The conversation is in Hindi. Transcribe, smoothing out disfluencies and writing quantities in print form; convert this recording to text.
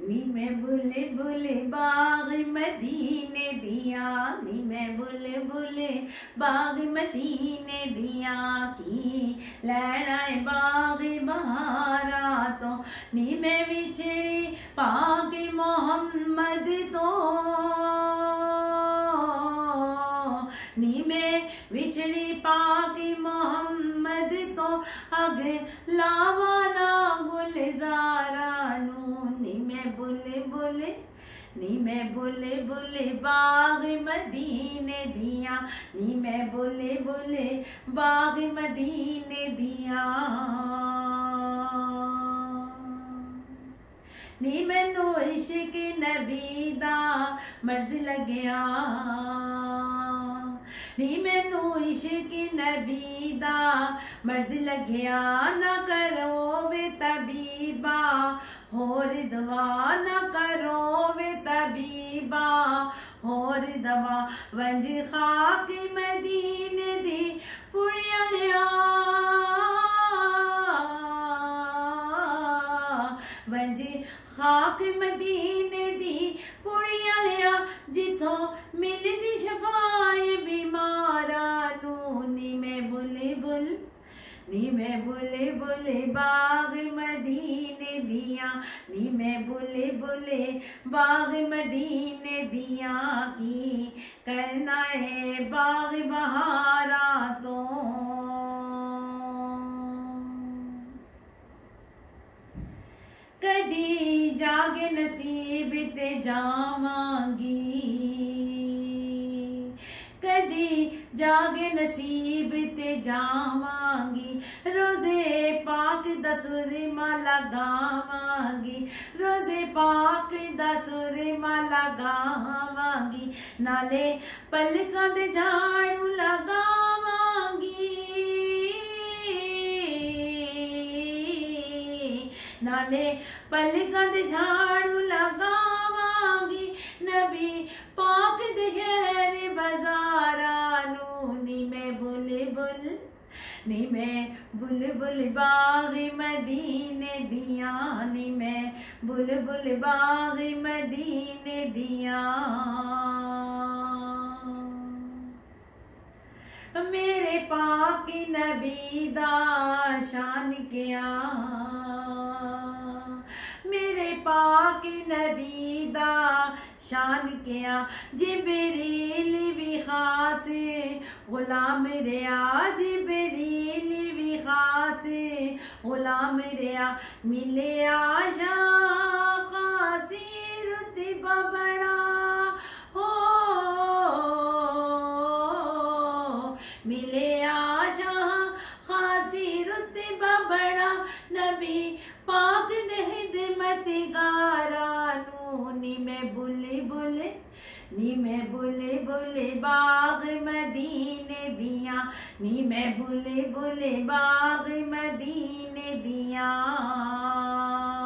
नी मैं बुले बुले बाग मदीने दिया, नी मैं बुले बुले बाग मदीने दिया की लैलाए बाग बहारा तो नी मैं विछड़ी पाके मोहम्मद तो नी मैं विछड़ी पाके मोहम्मद तो अग लावाना गुलजारा नू नी मैं बुले बुले नी मैं बुले बुले बाग मदीने दिया, नी मैं बुले बुले बाग मदीने दिया। नी मैनू इश्क नबी दा मर्ज लग्या, नी मैनू इश्क नबी दा मर्ज लग्या ना करो वे तबीबा होर दवा, ना करो वे तबीबा होर दवा वंज खाक मदीने दी पुड़िया लिया, वंज खाक मदीने दी पुड़िया लिया जिथों मिलदी शफाए बीमारा नू नी मैं बुले बुल नी मैं बुले बुले बाग मदीने दिया, नी मैं बुले बुले बाग मदीने दिया की कहना है बाग बहारा तो कदी जागे नसीब ते जावांगी, कदी जागे नसीब ते जावांगी रोजे पाक दा सुरमा लगावांगी, रोजे पाक दा सुरमा लगावांगी नाले पलकां दे झाड़ू लगावांगी, नाले पलकां दे झाड़ू लगावांगी नबी पाक दे शहर बाजारा नू नी मैं बुले बुल नी मैं बुल बुल बाग मदीने दिया, नी मैं बुल बुल बाग मदीने दिया। मेरे पाक नबी दा शान क्या, मेरे पाक नबी दा शान क्या जिब्रील भी खास गुलाम रिया, जिब्रील भी खास गुलाम रिया मिले आशा खासी रुतबा बड़ा हो, मिले आशा खासी रुतबा बड़ा नबी पाक दे हिदमत गारा नू नी मैं बुले बुले नी मैं बुले बुले बाग मदीने दिया, नी मैं बुले बुले बाग मदीने दिया।